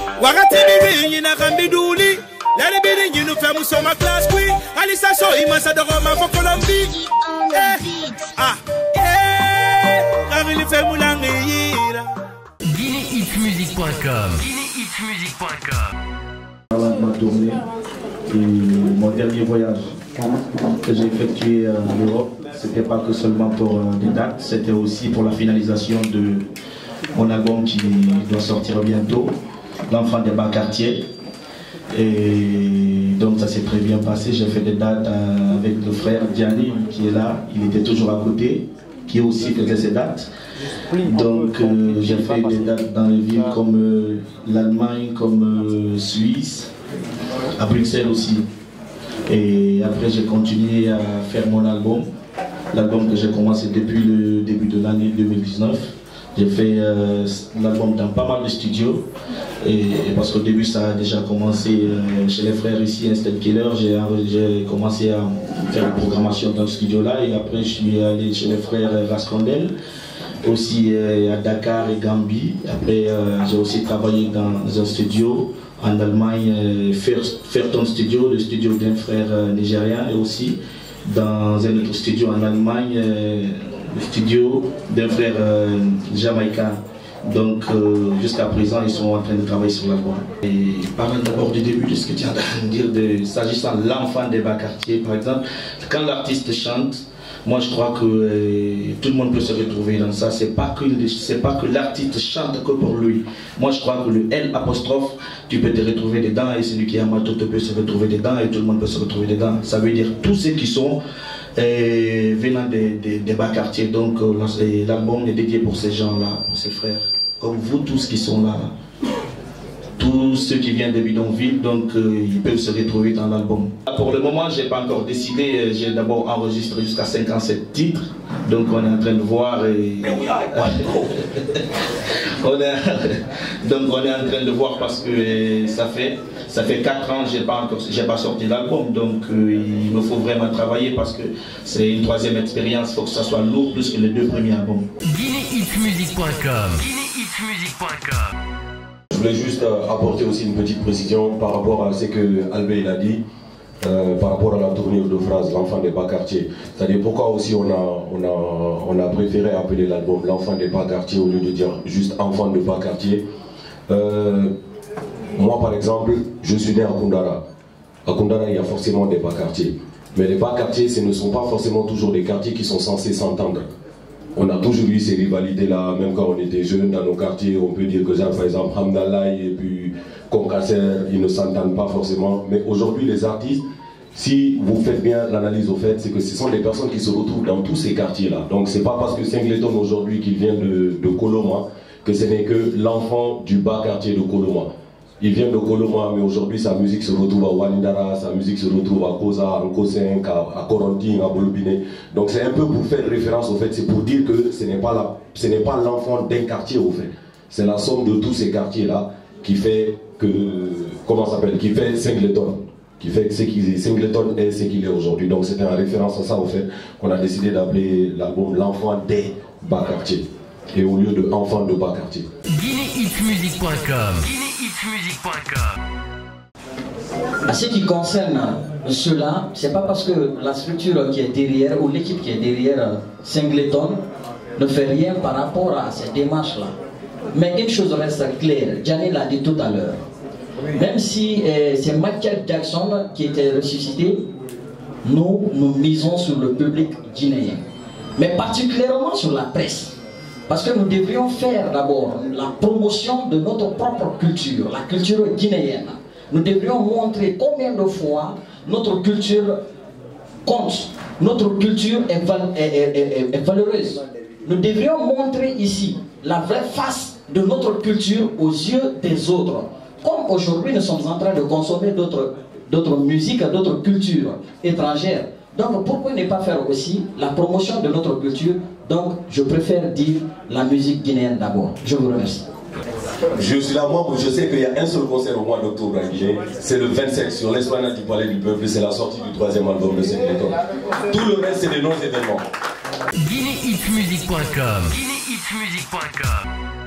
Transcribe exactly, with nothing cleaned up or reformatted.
Wakati bibi yina kambiduli. Let it be the you fais mousse ma classe oui. Alissa so immense de Roma for Colombie. Ah, yeah. Caril fait moulangi yira. Guinée Hit Music point com. Guinée Hit Music point com. Avant de ma tournée et mon dernier voyage que j'ai effectué en Europe, c'était pas que seulement pour des dates, c'était aussi pour la finalisation de mon album qui doit sortir bientôt, L'Enfant des bas quartiers. Et donc ça s'est très bien passé. J'ai fait des dates avec le frère Gianni qui est là, il était toujours à côté, qui aussi faisait ses dates. Donc euh, j'ai fait des dates dans les villes comme euh, l'Allemagne, comme euh, Suisse, à Bruxelles aussi. Et après j'ai continué à faire mon album, l'album que j'ai commencé depuis le début de l'année deux mille dix-neuf. J'ai fait euh, l'album dans pas mal de studios, et, et parce qu'au début ça a déjà commencé euh, chez les frères ici, Instant Killer, j'ai commencé à faire la programmation dans le studio là, et après je suis allé chez les frères Rascondel, aussi euh, à Dakar et Gambie. Après euh, j'ai aussi travaillé dans un studio en Allemagne, euh, Fairton Studio, le studio d'un frère euh, nigérien, et aussi dans un autre studio en Allemagne, euh, le studio d'un frère euh, jamaïcain. Donc euh, jusqu'à présent ils sont en train de travailler sur l'album. Et parlons d'abord du début de ce que tu as à dire, s'agissant de l'enfant des bas quartiers par exemple. Quand l'artiste chante, moi je crois que euh, tout le monde peut se retrouver dans ça. C'est pas que, c'est pas que l'artiste chante que pour lui. Moi je crois que le L apostrophe, tu peux te retrouver dedans, et celui qui est amateur peut se retrouver dedans, et tout le monde peut se retrouver dedans. Ça veut dire tous ceux qui sont euh, venant des, des, des bas quartiers. Donc euh, l'album est dédié pour ces gens-là, pour ces frères, comme vous tous qui sont là. Tous ceux qui viennent des bidonvilles, donc euh, ils peuvent se retrouver dans l'album. Pour le moment, je n'ai pas encore décidé. J'ai d'abord enregistré jusqu'à cinquante-sept titres. Donc on est en train de voir. Et... on est... donc on est en train de voir parce que euh, ça fait ça fait quatre ans que je n'ai pas encore j'ai pas sorti l'album. Donc euh, il me faut vraiment travailler parce que c'est une troisième expérience. Il faut que ça soit lourd plus que les deux premiers albums. Guinée Hit Music point com. Guinée Hit Music point com. Je voulais juste euh, apporter aussi une petite précision par rapport à ce que Albé il a dit, euh, par rapport à la tournure de phrase L'Enfant des bas quartiers. C'est-à-dire pourquoi aussi on a, on a, on a préféré appeler l'album L'Enfant des bas quartiers au lieu de dire juste Enfant de bas quartier. Euh, moi par exemple, je suis né à Koundara. À Koundara il y a forcément des bas quartiers. Mais les bas quartiers ce ne sont pas forcément toujours des quartiers qui sont censés s'entendre. On a toujours eu ces rivalités-là, même quand on était jeunes dans nos quartiers. On peut dire que genre, par exemple, Hamdallah et puis Concasser, ils ne s'entendent pas forcément. Mais aujourd'hui, les artistes, si vous faites bien l'analyse au fait, c'est que ce sont des personnes qui se retrouvent dans tous ces quartiers-là. Donc c'est pas parce que Singleton aujourd'hui, qu'il vient de, de Koloma, que ce n'est que l'enfant du bas quartier de Koloma. Il vient de Koloma, mais aujourd'hui sa musique se retrouve à Walindara, sa musique se retrouve à Koza, à Nkosenk, à, à Korantine, à Bolobine. Donc c'est un peu pour faire référence au fait, c'est pour dire que ce n'est pas l'enfant d'un quartier au fait. C'est la somme de tous ces quartiers-là qui fait que, comment ça s'appelle, qui fait Singleton. Qui fait que Singleton est ce qu'il est aujourd'hui. Donc c'était en référence à ça au fait qu'on a décidé d'appeler l'album L'Enfant des bas quartiers. Et au lieu de Enfant de bas quartier. Guinée Hit Music point com. Guinée Hit Music point com. À ce qui concerne cela, c'est pas parce que la structure qui est derrière ou l'équipe qui est derrière Singleton ne fait rien par rapport à ces démarches-là. Mais une chose reste claire, Gianni l'a dit tout à l'heure. Même si euh, c'est Michael Jackson qui était ressuscité, nous, nous misons sur le public guinéen. Mais particulièrement sur la presse. Parce que nous devrions faire d'abord la promotion de notre propre culture, la culture guinéenne. Nous devrions montrer combien de fois notre culture compte, notre culture est, val est, est, est, est valeureuse. Nous devrions montrer ici la vraie face de notre culture aux yeux des autres. Comme aujourd'hui nous sommes en train de consommer d'autres musiques, d'autres cultures étrangères. Donc pourquoi ne pas faire aussi la promotion de notre culture? Donc je préfère dire la musique guinéenne d'abord. Je vous remercie. Je suis là, moi, je sais qu'il y a un seul concert au mois d'octobre à Guinée. C'est le vingt-sept sur l'esplanade du Palais du Peuple. C'est la sortie du troisième album de Singleton. Tout le reste, c'est des non-événements. Guinée Hit Music point com. Guinée Hit Music point com.